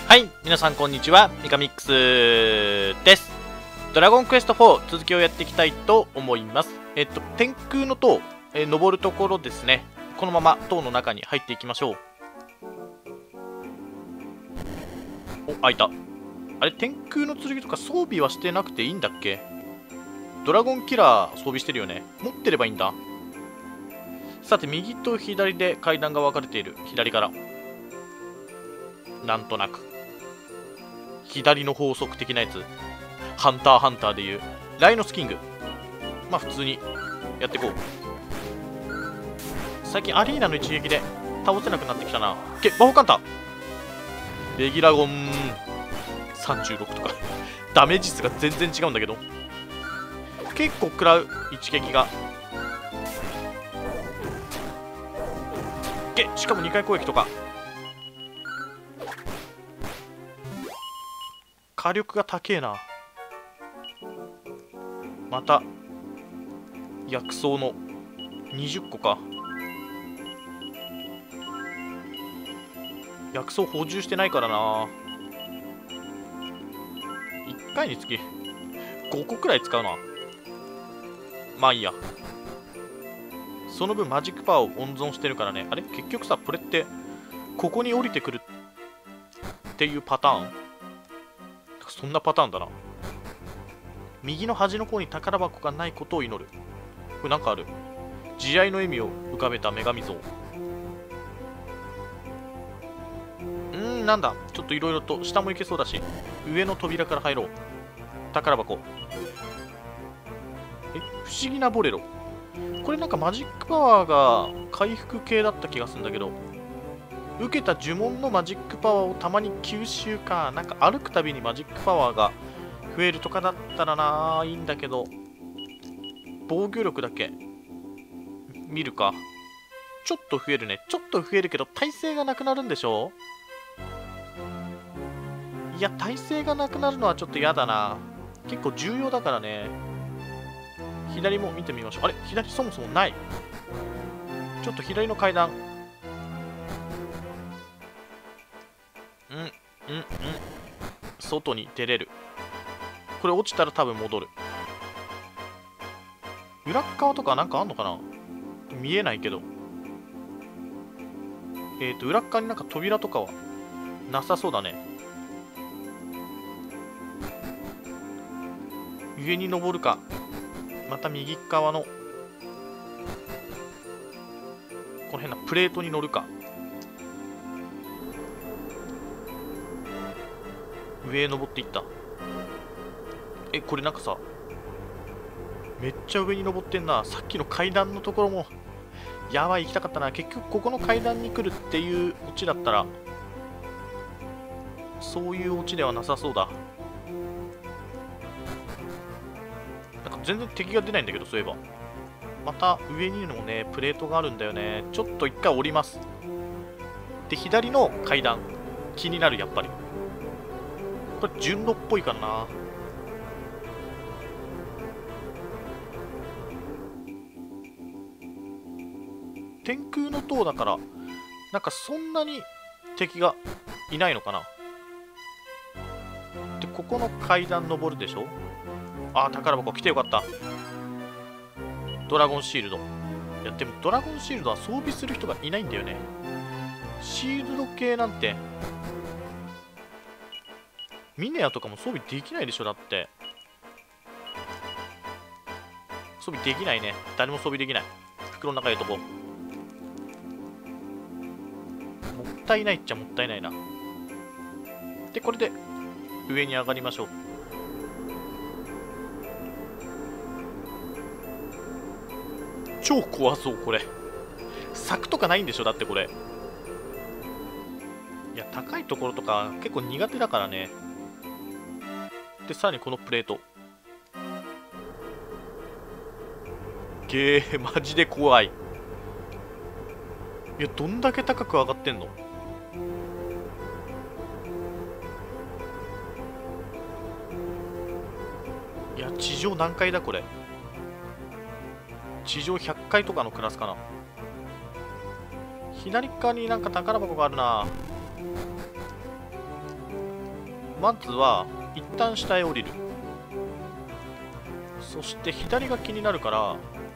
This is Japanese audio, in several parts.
はい、皆さんこんにちは、ミカミックスです。ドラゴンクエスト4続きをやっていきたいと思います。天空の塔、登るところですね。このまま塔の中に入っていきましょう。お、開いた。あれ、天空の剣とか装備はしてなくていいんだっけ？ドラゴンキラー装備してるよね。持ってればいいんだ。さて、右と左で階段が分かれている。左から。なんとなく。左の法則的なやつ。ハンターハンターでいうライノスキング。まあ普通にやっていこう。最近アリーナの一撃で倒せなくなってきたな。魔法カンタレギラゴン36とかダメージ数が全然違うんだけど、結構食らう一撃が。しかも2回攻撃とか。火力が高えな。また薬草の20個か。薬草補充してないからな。1回につき5個くらい使うな。まあいいや。その分マジックパワーを温存してるからね。あれ結局さ、これってここに降りてくるっていうパターン？そんなパターンだな。右の端の方に宝箱がないことを祈る。これなんかある。慈愛の笑みを浮かべた女神像。なんだ。ちょっといろいろと下も行けそうだし、上の扉から入ろう。宝箱。不思議なボレロ。これなんかマジックパワーが回復系だった気がするんだけど、受けた呪文のマジックパワーをたまに吸収か。なんか歩くたびにマジックパワーが増えるとかだったらな、いいんだけど、防御力だけ見るか。ちょっと増えるね。ちょっと増えるけど耐性がなくなるんでしょ？いや、耐性がなくなるのはちょっと嫌だな。結構重要だからね。左も見てみましょう。あれ、左そもそもない。ちょっと左の階段。外に出れる。これ落ちたら多分戻る。裏側とかなんかあんのかな？見えないけど。裏側になんか扉とかはなさそうだね。上に登るか。また右側のこの変なプレートに乗るか。上へ登っていった。これなんかさ、めっちゃ上に登ってんな。さっきの階段のところもやばい、行きたかったな。結局ここの階段に来るっていうオチだったら、そういうオチではなさそうだ。なんか全然敵が出ないんだけど、そういえば。また上にもね、プレートがあるんだよね。ちょっと一回降ります。で、左の階段気になる。やっぱりこれ順路っぽいからな。天空の塔だからなんかそんなに敵がいないのかな。で、ここの階段登るでしょ。宝箱来てよかった。ドラゴンシールド。いやでもドラゴンシールドは装備する人がいないんだよね。シールド系なんてミネアとかも装備できないでしょ。だって装備できないね。誰も装備できない。袋の中入れとこう。もったいないっちゃもったいないな。で、これで上に上がりましょう。超怖そう。これ柵とかないんでしょ。だってこれ、いや高いところとか結構苦手だからね。で、さらにこのプレートマジで怖い。いや、どんだけ高く上がってんの。いや、地上何階だこれ。地上100階とかのクラスかな。左側になんか宝箱があるな。 まずは一旦下へ降りる。そして左が気になるから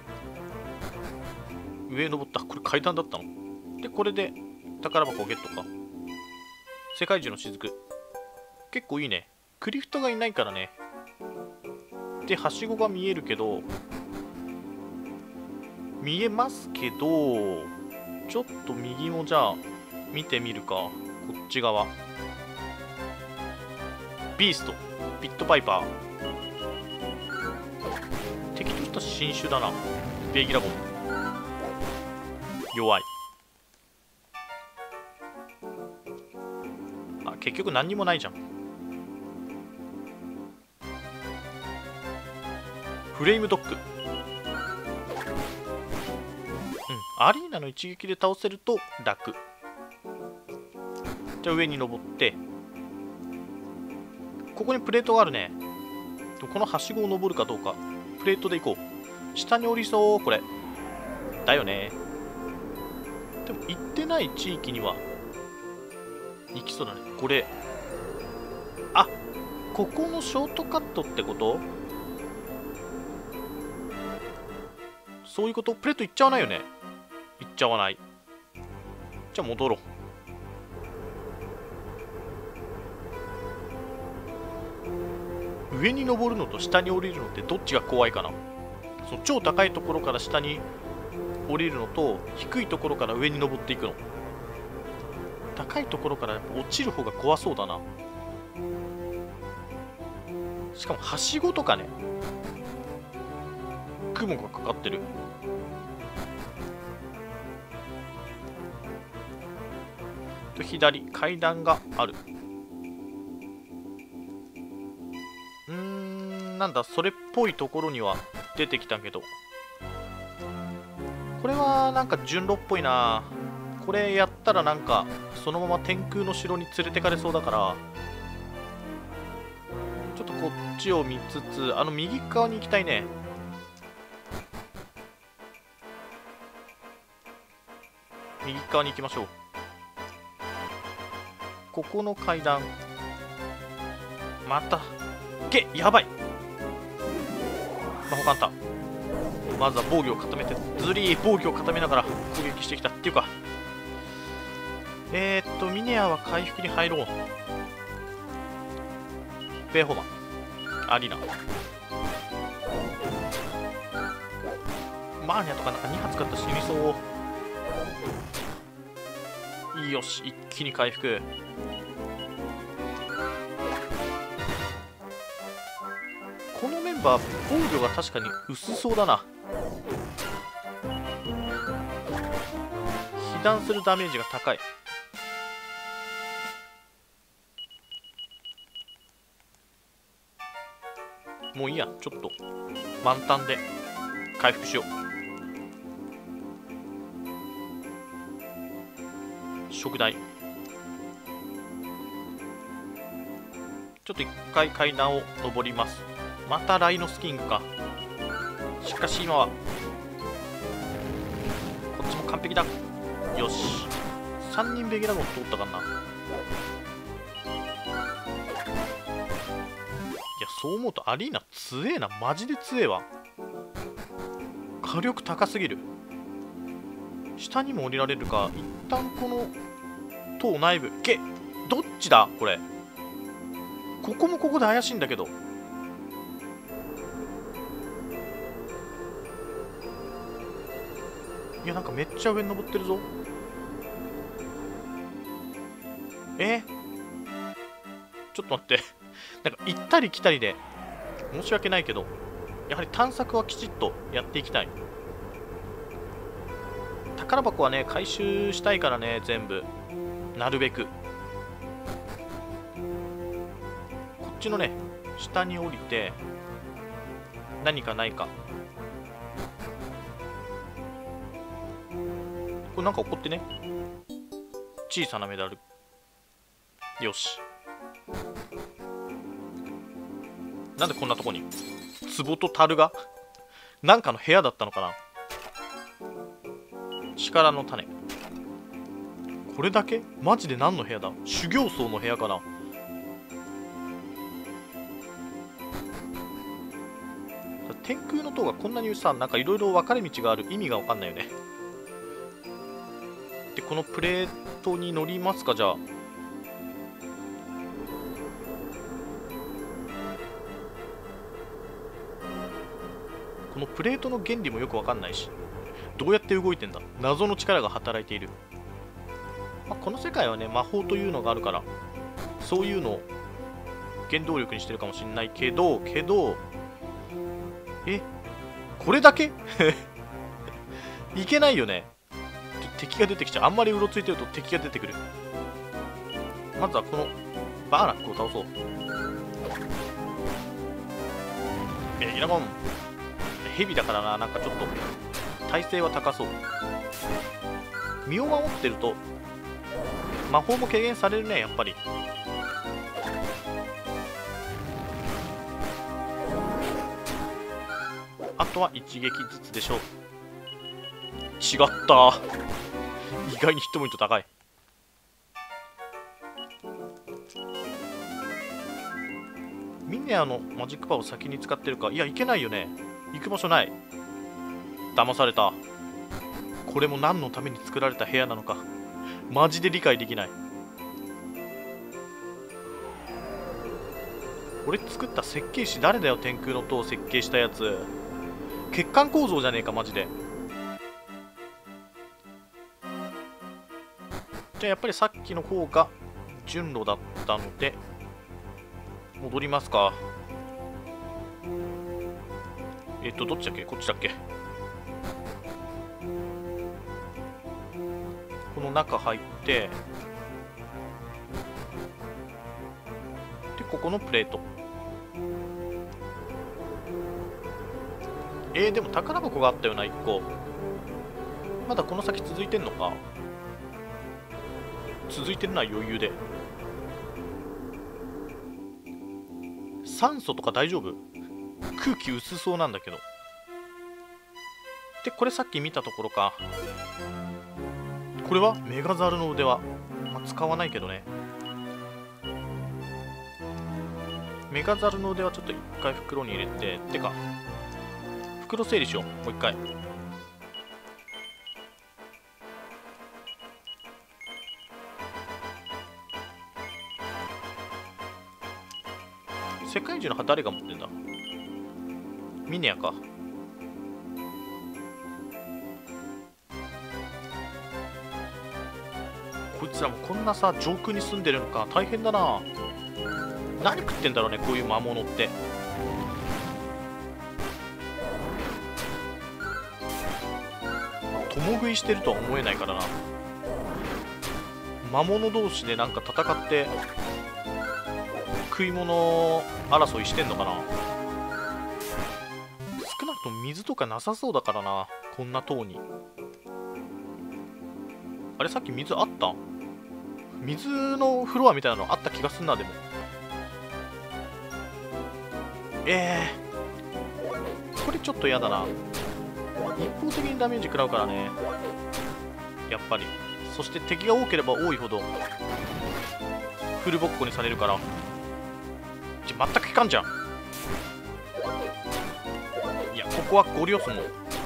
上へ登った。これ階段だったので、これで宝箱をゲットか。世界中の雫、結構いいね。クリフトがいないからね。で、はしごが見えるけど、見えますけど、ちょっと右もじゃあ見てみるか。こっち側ビースト、ピットパイパー、敵とした新種だな。ベイギラゴン弱い。あ、結局何にもないじゃん。フレームドッグ、アリーナの一撃で倒せると楽。じゃあ上に登って、ここにプレートがあるね。このはしごを登るかどうか。プレートで行こう。下に降りそう、これだよね。でも行ってない地域には行きそうだね。これ、あ、ここのショートカットってこと？そういうこと？プレート行っちゃわないよね。行っちゃわない。じゃあ戻ろう。上に登るのと下に降りるのってどっちが怖いかな。その超高いところから下に降りるのと低いところから上に登っていくの。高いところからやっぱ落ちる方が怖そうだな。しかもはしごとかね、雲がかかってる。左階段がある。なんだ、それっぽいところには出てきたけど、これはなんか順路っぽいな。これやったらなんかそのまま天空の城に連れてかれそうだから、ちょっとこっちを見つつ、右側に行きたいね。右側に行きましょう。ここの階段、またやばい。魔法カンタ、まずは防御を固めて、ズリー防御を固めながら攻撃してきたっていうか、ミネアは回復に入ろう。ベーホマン、アリーナ、マーニャとかなんか2発使ったら死にそう。よし、一気に回復。このメンバー防御が確かに薄そうだな。被弾するダメージが高い。もういいや、ちょっと満タンで回復しよう。食材、ちょっと一回階段を上ります。またライノスキングか。しかし今はこっちも完璧だ。よし、3人ベゲラゴン通ったかな。いや、そう思うとアリーナ強えな。マジで強えわ。火力高すぎる。下にも降りられるか。一旦この塔内部、どっちだこれ。ここもここで怪しいんだけど。いや、なんかめっちゃ上に登ってるぞ。ちょっと待って。なんか行ったり来たりで申し訳ないけど、やはり探索はきちっとやっていきたい。宝箱はね、回収したいからね、全部。なるべく。こっちのね、下に降りて、何かないか。これなんか起こってね。小さなメダル。よし。なんでこんなとこに壺と樽がなんかの部屋だったのかな。力の種、これだけマジで何の部屋だ。修行僧の部屋かな。 天空の塔がこんなにさ、なんかいろいろ分かれ道がある意味が分かんないよね。で、このプレートに乗りますか、じゃあ。このプレートの原理もよく分かんないし、どうやって動いてんだ。謎の力が働いている。まあ、この世界はね、魔法というのがあるから、そういうのを原動力にしてるかもしれないけど、これだけいけないよね。敵が出てきちゃう。あんまりうろついてると敵が出てくる。まずはこのバーラックを倒そう。イラゴン。ヘビだからな、なんかちょっと耐性は高そう。身を守ってると魔法も軽減されるね、やっぱり。あとは一撃ずつでしょう。違った。意外にヒットポイント高い。ミネアのマジックパワーを先に使ってるか。いや、いけないよね。行く場所ない。騙された。これも何のために作られた部屋なのかマジで理解できない。俺作った設計士誰だよ。天空の塔を設計したやつ。血管構造じゃねえかマジで。じゃあやっぱりさっきの方が順路だったので戻りますか。どっちだっけ、こっちだっけ。この中入ってで、ここのプレート。でも宝箱があったよな、1個。まだこの先続いてんのか。続いてるな、余裕で。酸素とか大丈夫？空気薄そうなんだけど。で、これさっき見たところか。これはメガザルの腕輪。まあ、使わないけどね。メガザルの腕輪ちょっと一回袋に入れて。てか、袋整理しよう。もう一回。世界中の歯誰が持ってんだ。ミネアか。こいつらもこんなさ上空に住んでるのか。大変だな。何食ってんだろうね、こういう魔物って。共食いしてるとは思えないからな。魔物同士でなんか戦って食い物争いしてんのかな。少なくとも水とかなさそうだからな、こんな塔に。あれ、さっき水あった？水のフロアみたいなのあった気がすんな。でもこれちょっと嫌だな。一方的にダメージ食らうからね、やっぱり。そして敵が多ければ多いほどフルボッコにされるから、全く効かんじゃん。いや、ここはゴリ押すもん。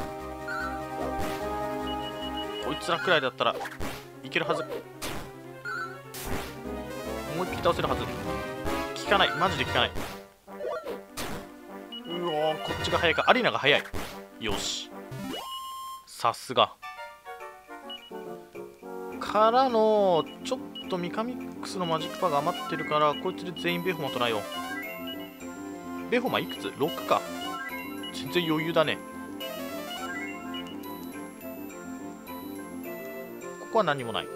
こいつらくらいだったらいけるはず。もう一匹倒せるはず。効かない、マジで効かない。うおー、こっちが早いか。アリーナが早い。よし、さすが。からのちょっとミカミックスのマジックパーが余ってるから、こいつで全員ベホマトライよ。ベホマいくつ？ 6 か。全然余裕だね。ここは何もない。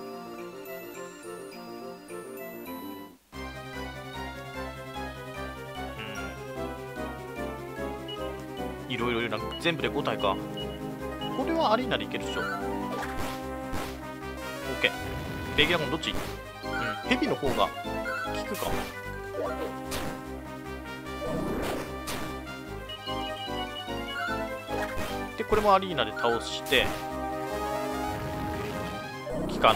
いろいろいるな。全部で5体か。これはアリーナでいけるでしょ。 OK。 レギュラーゴンどっち？ヘビの方が効くか。で、これもアリーナで倒して効かない。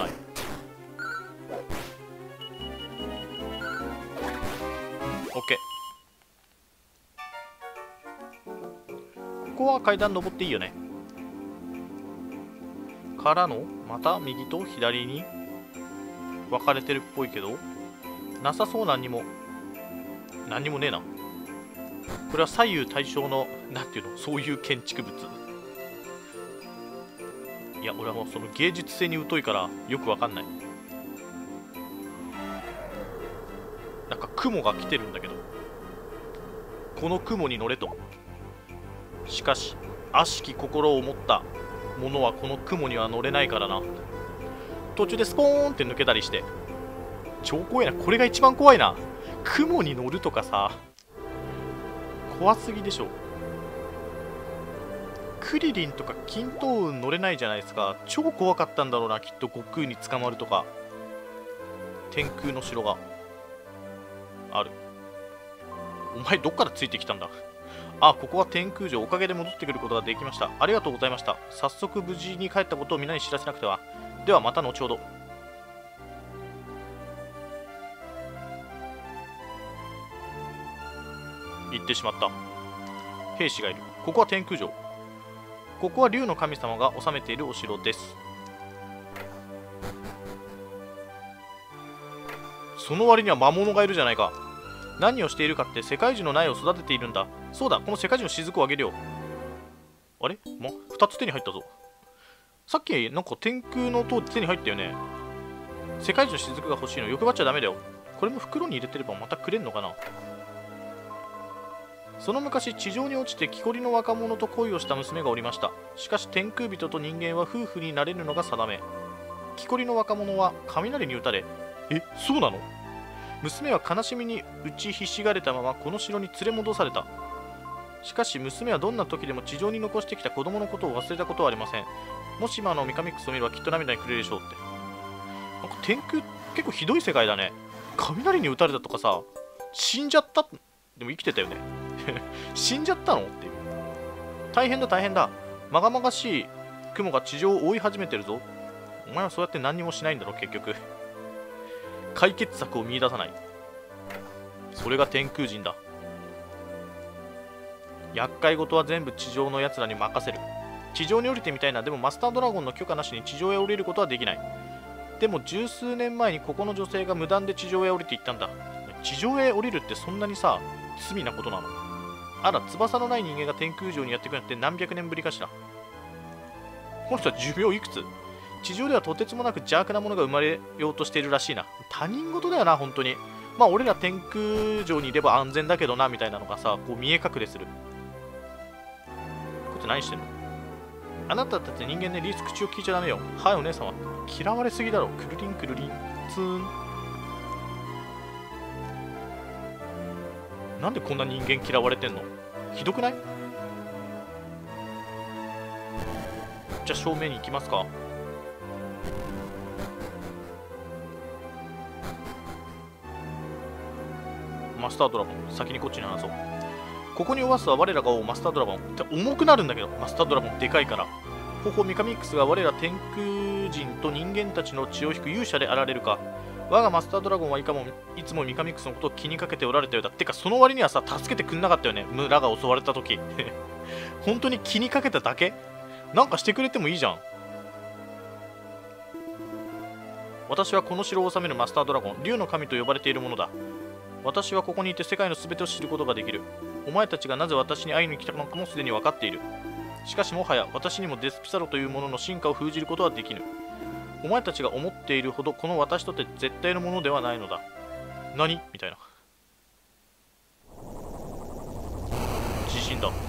OK。 こは階段登っていいよね。からのまた右と左に分かれてるっぽいけど、なさそう。何にもねえな。これは左右対称のなんていうの、そういう建築物。いや、俺はもうその芸術性に疎いからよくわかんない。なんか雲が来てるんだけど、この雲に乗れと。しかし悪しき心を持った者はこの雲には乗れないからな。途中でスポーンって抜けたりして、超怖いな。これが一番怖いな。雲に乗るとかさ、怖すぎでしょ。クリリンとか均等運乗れないじゃないですか。超怖かったんだろうな、きっと。悟空に捕まるとか。天空の城がある。お前どっからついてきたんだ。あ、ここは天空城。おかげで戻ってくることができました。ありがとうございました。早速無事に帰ったことを皆に知らせなくては。ではまた後ほど。行ってしまった。兵士がいる。ここは天空城。ここは竜の神様が治めているお城です。その割には魔物がいるじゃないか。何をしているかって世界樹の苗を育てているんだ。そうだ、この世界樹の雫をあげるよ。あれ2つ手に入ったぞ。さっきなんか天空の塔手に入ったよね。世界樹の雫が欲しいの。欲張っちゃダメだよ。これも袋に入れてればまたくれんのかな。その昔、地上に落ちて木こりの若者と恋をした娘がおりました。しかし天空人と人間は夫婦になれるのが定め。木こりの若者は雷に打たれ、そうなの？娘は悲しみに打ちひしがれたままこの城に連れ戻された。しかし娘はどんな時でも地上に残してきた子供のことを忘れたことはありません。もし今のミカミックスを見ればきっと涙にくれるでしょうって。なんか天空結構ひどい世界だね。雷に打たれたとかさ、死んじゃった。でも生きてたよね。死んじゃったのっていう。大変だ大変だ。まがまがしい雲が地上を覆い始めてるぞ。お前はそうやって何にもしないんだろ結局。解決策を見出さない。それが天空人だ。厄介事は全部地上のやつらに任せる。地上に降りてみたいな。でもマスタードラゴンの許可なしに地上へ降りることはできない。でも十数年前にここの女性が無断で地上へ降りていったんだ。地上へ降りるってそんなにさ、罪なことなの？あら、翼のない人間が天空城にやってくるなんて何百年ぶりかしら。この人は寿命いくつ？地上ではとてつもなく邪悪なものが生まれようとしているらしいな。他人事だよな、本当に。まあ、俺ら天空城にいれば安全だけどな、みたいなのがさ、こう見え隠れする。こいつ何してんの？あなたたち人間ね、リース口を聞いちゃダメよ。はい、お姉様。嫌われすぎだろ。くるりんくるりん。ツーン。なんでこんな人間嫌われてんの？ひどくない？じゃあ正面に行きますか。マスタードラゴン、先にこっちに話そう。ここにおわすは我らが追うマスタードラゴン。って重くなるんだけど、マスタードラゴンでかいから。ほほミカミックスが我ら天空人と人間たちの血を引く勇者であられるか。我がマスタードラゴンはいつもミカミックスのことを気にかけておられたようだ。てかその割にはさ、助けてくんなかったよね。村が襲われた時。本当に気にかけただけ？なんかしてくれてもいいじゃん。私はこの城を治めるマスタードラゴン、竜の神と呼ばれているものだ。私はここにいて世界の全てを知ることができる。お前たちがなぜ私に会いに来たのかもすでに分かっている。しかしもはや私にもデスピサロというものの進化を封じることはできぬ。お前たちが思っているほどこの私とて絶対のものではないのだ。何？みたいな。地震だ。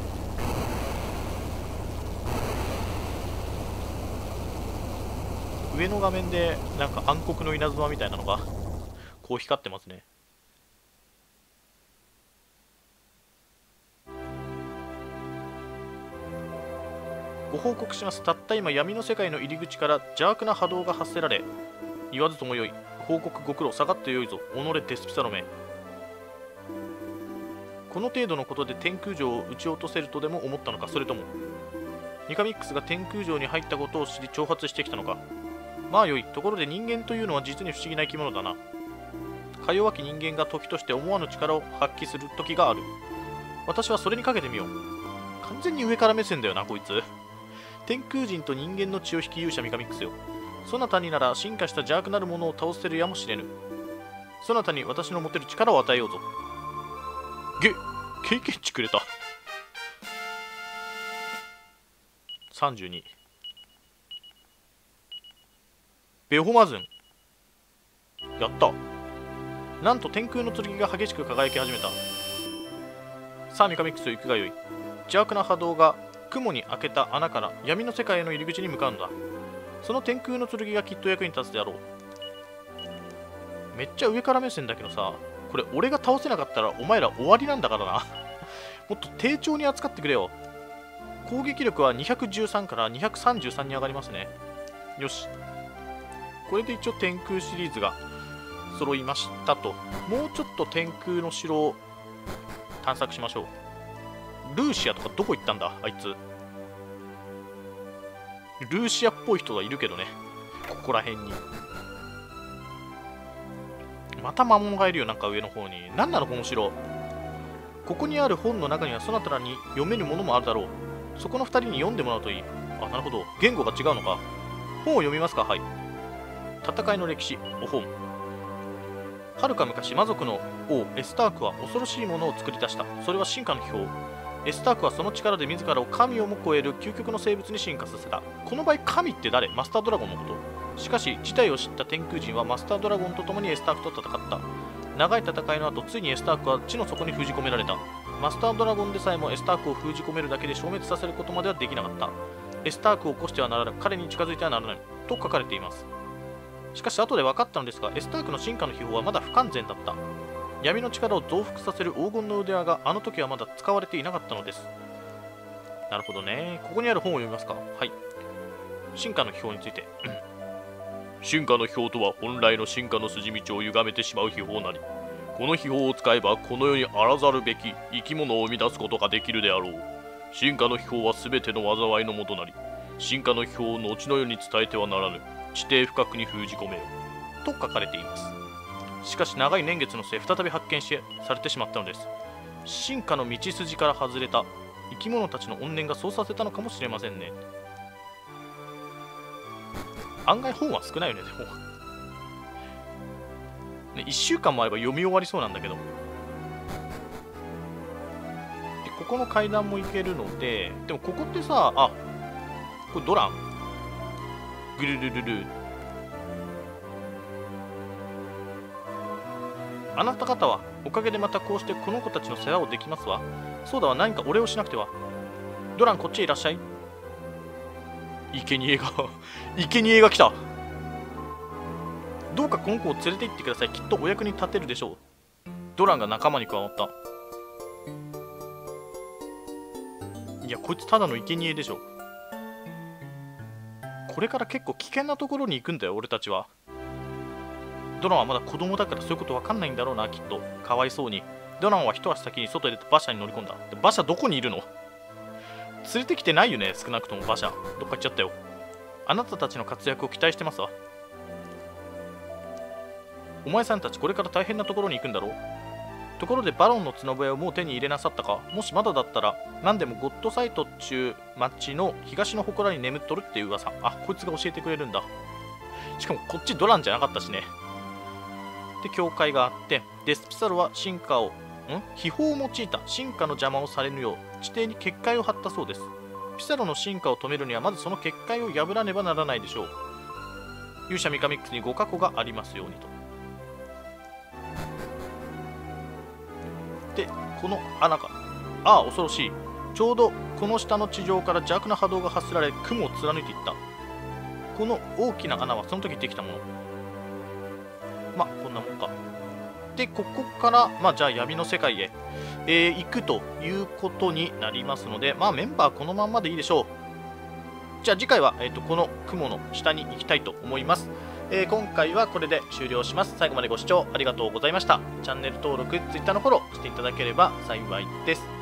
上の画面でなんか暗黒の稲妻みたいなのがこう光ってますね。ご報告します。たった今闇の世界の入り口から邪悪な波動が発せられ、言わずともよい。報告ご苦労。下がってよいぞ。己デスピサロめ。この程度のことで天空城を撃ち落とせるとでも思ったのか。それともミカミックスが天空城に入ったことを知り挑発してきたのか。まあよい。ところで人間というのは実に不思議な生き物だな。か弱き人間が時として思わぬ力を発揮する時がある。私はそれにかけてみよう。 完全に上から目線だよな、こいつ。天空人と人間の血を引き勇者ミカミックスよ。そなたになら進化した邪悪なるものを倒せるやもしれぬ。そなたに私の持てる力を与えようぞ。経験値くれた。32。ベホマズン。やった。なんと天空の剣が激しく輝き始めた。さあミカミックス行くがよい。邪悪な波動が雲に開けた穴から闇の世界への入り口に向かうのだ。その天空の剣がきっと役に立つであろう。めっちゃ上から目線だけどさ、これ俺が倒せなかったらお前ら終わりなんだからな。もっと丁重に扱ってくれよ。攻撃力は213から233に上がりますね。よし。これで一応天空シリーズが揃いましたと。もうちょっと天空の城を探索しましょう。ルーシアとかどこ行ったんだあいつ。ルーシアっぽい人がいるけどね、ここら辺に。また魔物がいるよ、なんか上の方に。なんなのこの城。ここにある本の中にはそなたらに読めるものもあるだろう。そこの2人に読んでもらうといい。あ、なるほど。言語が違うのか。本を読みますか。はい。戦いの歴史、お本。はるか昔、魔族の王エスタークは恐ろしいものを作り出した。それは進化の秘宝。エスタークはその力で自らを神をも超える究極の生物に進化させた。この場合、神って誰？マスタードラゴンのこと。しかし、事態を知った天空人はマスタードラゴンと共にエスタークと戦った。長い戦いの後、ついにエスタークは地の底に封じ込められた。マスタードラゴンでさえもエスタークを封じ込めるだけで消滅させることまではできなかった。エスタークを起こしてはならぬ、彼に近づいてはならないと書かれています。しかし後で分かったのですが、エスタークの進化の秘宝はまだ不完全だった。闇の力を増幅させる黄金の腕輪があの時はまだ使われていなかったのです。なるほどね。ここにある本を読みますか。はい。進化の秘宝について。進化の秘宝とは本来の進化の筋道を歪めてしまう秘宝なり、この秘宝を使えばこの世にあらざるべき生き物を生み出すことができるであろう。進化の秘宝は全ての災いのもとなり、進化の秘宝を後の世に伝えてはならぬ。地底深くに封じ込めよと書かれています。しかし長い年月の末再び発見されてしまったのです。進化の道筋から外れた生き物たちの怨念がそうさせたのかもしれませんね。案外本は少ないよね。でもね、1週間もあれば読み終わりそうなんだけど。でここの階段も行けるので、でもここってさ、あ、これドランぐるるるる。あなた方はおかげでまたこうしてこの子たちの世話をできますわ。そうだわ、何かお礼をしなくては。ドラン、こっちへいらっしゃい。生贄が生贄が来た。どうかこの子を連れて行ってください。きっとお役に立てるでしょう。ドランが仲間に加わった。いや、こいつただの生贄でしょ。これから結構危険なところに行くんだよ、俺たちは。ドランはまだ子供だからそういうこと分かんないんだろうな、きっと。かわいそうに。ドランは一足先に外へ出て馬車に乗り込んだ。で馬車どこにいるの？連れてきてないよね、少なくとも馬車。どっか行っちゃったよ。あなたたちの活躍を期待してますわ。お前さんたちこれから大変なところに行くんだろう。ところでバロンの角笛をもう手に入れなさったか。もしまだだったら何でもゴッドサイトっちゅう町の東の祠に眠っとるっていう噂。あ、こいつが教えてくれるんだ。しかもこっちドランじゃなかったしね。で教会があって、デスピサロは進化を秘宝を用いた進化の邪魔をされぬよう地底に結界を張ったそうです。ピサロの進化を止めるにはまずその結界を破らねばならないでしょう。勇者ミカミックスにご加護がありますようにと。でこの穴か。ああ、恐ろしい。ちょうどこの下の地上から邪悪な波動が発せられ雲を貫いていった。この大きな穴はその時できたもの。まあこんなもんか。でここからじゃあ闇の世界へ、行くということになりますので、メンバーこのまんまでいいでしょう。じゃあ次回は、この雲の下に行きたいと思います。今回はこれで終了します。最後までご視聴ありがとうございました。チャンネル登録、Twitter のフォローしていただければ幸いです。